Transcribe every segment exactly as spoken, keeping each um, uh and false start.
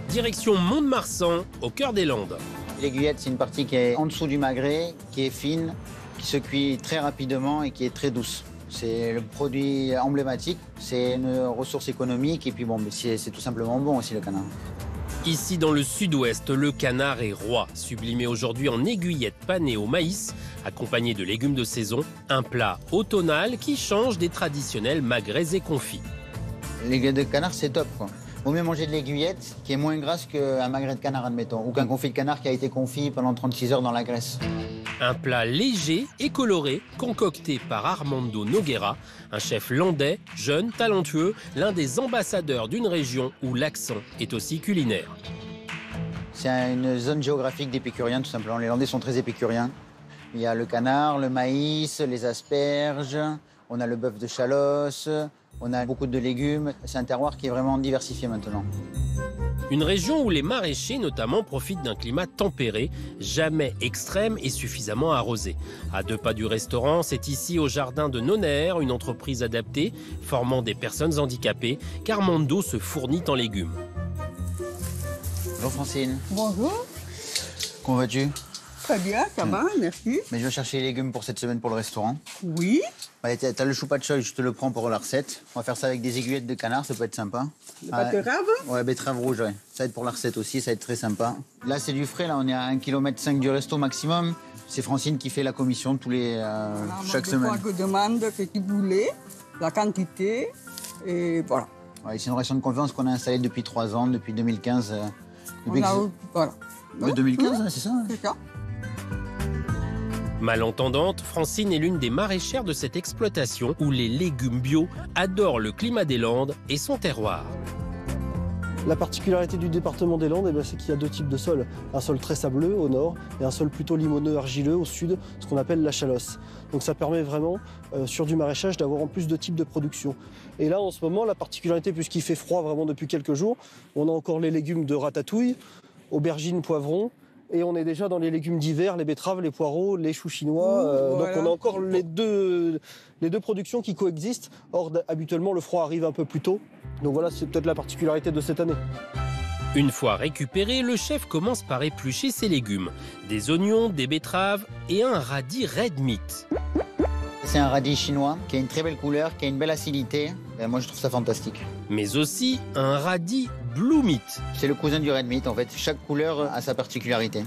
Direction Mont-de-Marsan, au cœur des Landes. L'aiguillette, c'est une partie qui est en dessous du magret, qui est fine, qui se cuit très rapidement et qui est très douce. C'est le produit emblématique, c'est une ressource économique et puis bon, c'est tout simplement bon aussi le canard. Ici, dans le sud-ouest, le canard est roi, sublimé aujourd'hui en aiguillette panée au maïs, accompagné de légumes de saison, un plat automnal qui change des traditionnels magrets et confits. L'aiguillette de canard, c'est top, quoi. Vaut mieux manger de l'aiguillette qui est moins grasse qu'un magret de canard, admettons, ou qu'un confit de canard qui a été confit pendant trente-six heures dans la graisse. Un plat léger et coloré, concocté par Armando Nogueira, un chef landais, jeune, talentueux, l'un des ambassadeurs d'une région où l'accent est aussi culinaire. C'est une zone géographique d'épicuriens, tout simplement. Les Landais sont très épicuriens. Il y a le canard, le maïs, les asperges, on a le bœuf de Chalosse, on a beaucoup de légumes. C'est un terroir qui est vraiment diversifié maintenant. Une région où les maraîchers notamment profitent d'un climat tempéré, jamais extrême et suffisamment arrosé. À deux pas du restaurant, c'est ici au jardin de Nonner, une entreprise adaptée, formant des personnes handicapées, qu'Armando se fournit en légumes. Bonjour Francine. Bonjour. Comment vas-tu? Très bien, ça va, merci. Mais je vais chercher les légumes pour cette semaine pour le restaurant. Oui. Bah, t'as le chou pas de choy, je te le prends pour la recette. On va faire ça avec des aiguillettes de canard, ça peut être sympa. La betterave? Ah, ouais, betterave rouge, ouais. Ça va être pour la recette aussi, ça va être très sympa. Là, c'est du frais, là, on est à un kilomètre cinq du resto maximum. C'est Francine qui fait la commission tous les, euh, voilà, chaque moi, semaine. Je demande ce que vous voulez, la quantité, et voilà. Ouais, c'est une relation de confiance qu'on a installée depuis trois ans, depuis deux mille quinze. Euh, depuis on a, que voilà. ouais, deux mille quinze, oui, hein, c'est ça? C'est ça. Malentendante, Francine est l'une des maraîchères de cette exploitation où les légumes bio adorent le climat des Landes et son terroir. La particularité du département des Landes, eh bien, c'est qu'il y a deux types de sols. Un sol très sableux au nord et un sol plutôt limoneux argileux au sud, ce qu'on appelle la Chalosse. Donc ça permet vraiment, euh, sur du maraîchage, d'avoir en plus de types de production. Et là, en ce moment, la particularité, puisqu'il fait froid vraiment depuis quelques jours, on a encore les légumes de ratatouille, aubergines, poivrons. Et on est déjà dans les légumes d'hiver, les betteraves, les poireaux, les choux chinois. Euh, voilà. Donc on a encore les deux, les deux productions qui coexistent. Or, habituellement, le froid arrive un peu plus tôt. Donc voilà, c'est peut-être la particularité de cette année. Une fois récupéré, le chef commence par éplucher ses légumes. Des oignons, des betteraves et un radis red meat. C'est un radis chinois qui a une très belle couleur, qui a une belle acidité. Et moi, je trouve ça fantastique. Mais aussi un radis blue meat. C'est le cousin du red meat, en fait. Chaque couleur a sa particularité.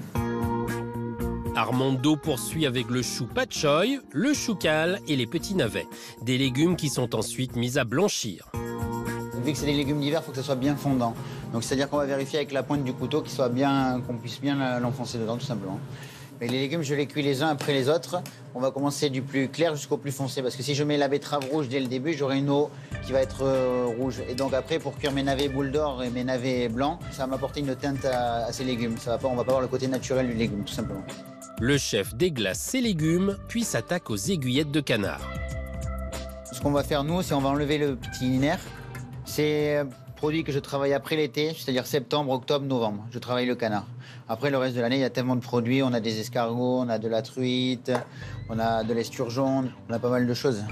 Armando poursuit avec le chou pat choy, le chou cal et les petits navets. Des légumes qui sont ensuite mis à blanchir. Vu que c'est des légumes d'hiver, il faut que ça soit bien fondant. Donc c'est-à-dire qu'on va vérifier avec la pointe du couteau qu'il soit bien, qu'on puisse bien l'enfoncer dedans, tout simplement. Et les légumes, je les cuis les uns après les autres. On va commencer du plus clair jusqu'au plus foncé. Parce que si je mets la betterave rouge dès le début, j'aurai une eau qui va être euh, rouge. Et donc après, pour cuire mes navets boules d'or et mes navets blancs, ça va m'apporter une teinte à, à ces légumes. Ça va pas, on va pas avoir le côté naturel du légume, tout simplement. Le chef déglace ses légumes, puis s'attaque aux aiguillettes de canard. Ce qu'on va faire, nous, c'est on va enlever le petit nerf. C'est un produit que je travaille après l'été, c'est-à-dire septembre, octobre, novembre. Je travaille le canard. Après, le reste de l'année, il y a tellement de produits. On a des escargots, on a de la truite, on a de l'esturgeon, on a pas mal de choses.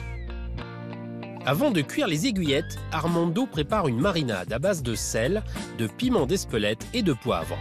Avant de cuire les aiguillettes, Armando prépare une marinade à base de sel, de piment d'Espelette et de poivre.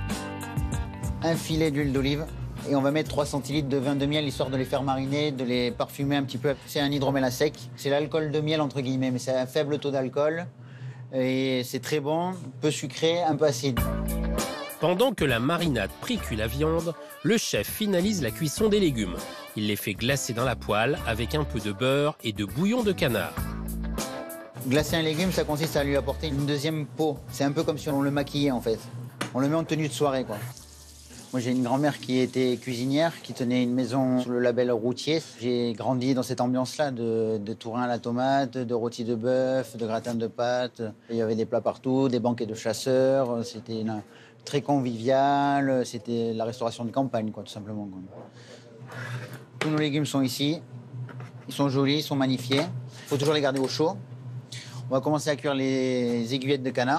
Un filet d'huile d'olive. Et on va mettre trois centilitres de vin de miel, histoire de les faire mariner, de les parfumer un petit peu. C'est un hydromel à sec. C'est l'alcool de miel, entre guillemets, mais c'est un faible taux d'alcool. Et c'est très bon, peu sucré, un peu acide. Pendant que la marinade précuit la viande, le chef finalise la cuisson des légumes. Il les fait glacer dans la poêle avec un peu de beurre et de bouillon de canard. Glacer un légume, ça consiste à lui apporter une deuxième peau. C'est un peu comme si on le maquillait, en fait. On le met en tenue de soirée, quoi. Moi, j'ai une grand-mère qui était cuisinière, qui tenait une maison sous le label routier. J'ai grandi dans cette ambiance-là, de, de tourin à la tomate, de rôti de bœuf, de gratin de pâtes. Il y avait des plats partout, des banquets de chasseurs. C'était une, très convivial. C'était la restauration de campagne, quoi, tout simplement, quoi. Tous nos légumes sont ici. Ils sont jolis, ils sont magnifiés. Il faut toujours les garder au chaud. On va commencer à cuire les aiguillettes de canard.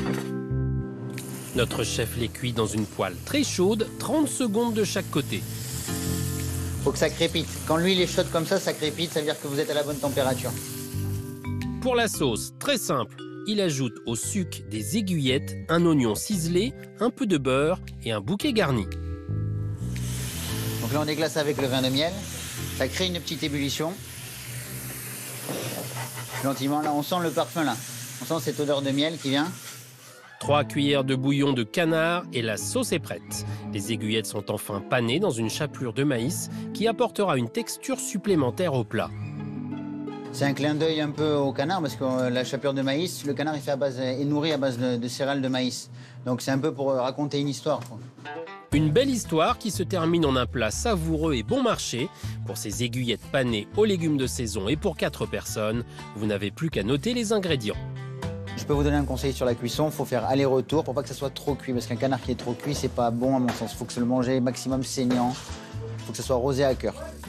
Notre chef les cuit dans une poêle très chaude, trente secondes de chaque côté. Faut que ça crépite. Quand l'huile est chaude comme ça, ça crépite, ça veut dire que vous êtes à la bonne température. Pour la sauce, très simple, il ajoute au suc des aiguillettes, un oignon ciselé, un peu de beurre et un bouquet garni. Donc là, on déglace avec le vin de miel. Ça crée une petite ébullition. Gentiment, là, on sent le parfum, là. On sent cette odeur de miel qui vient. Trois cuillères de bouillon de canard et la sauce est prête. Les aiguillettes sont enfin panées dans une chapelure de maïs qui apportera une texture supplémentaire au plat. C'est un clin d'œil un peu au canard parce que la chapelure de maïs, le canard est, fait à base, est nourri à base de, de céréales de maïs. Donc c'est un peu pour raconter une histoire, quoi. Une belle histoire qui se termine en un plat savoureux et bon marché. Pour ces aiguillettes panées aux légumes de saison et pour quatre personnes, vous n'avez plus qu'à noter les ingrédients. Je peux vous donner un conseil sur la cuisson, il faut faire aller-retour pour pas que ça soit trop cuit, parce qu'un canard qui est trop cuit, c'est pas bon à mon sens. Il faut que se le manger maximum saignant, il faut que ça soit rosé à cœur.